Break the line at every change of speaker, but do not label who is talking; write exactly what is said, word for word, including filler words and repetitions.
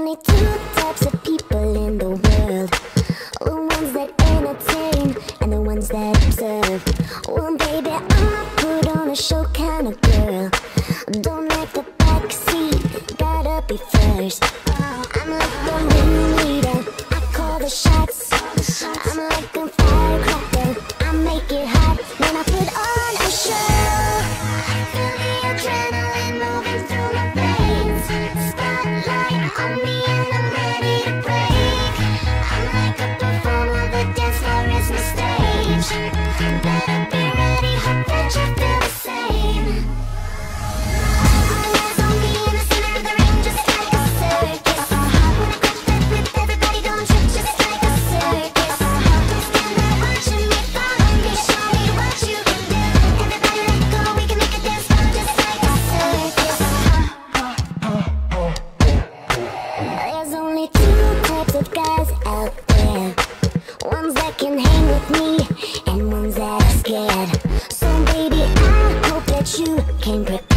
only two types of people in the world: the ones that entertain and the ones that observe. Well, baby, I'm a put on a show kind of girl. Don't like the backseat, gotta be first. I'm like the ringleader, I call the shots. I'm like a firecracker, I make it hot when I put on a show. Feel the adrenaline moving through my veins. Spotlight on me and I'm ready to break. I'm like a performer, the dance floor is my stage. Better be ready, hope that you feel the same. All eyes on me in the center of the ring, just like a circus. When I crack that whip, everybody gon' trip, just like a circus. Stand there watching me, follow me, show me what you can do. Everybody let go, we can make a dance floor just like a circus. There's only two types of guys out there: ones that can hang with me and ones that are scared. So baby, I hope that you came prepared.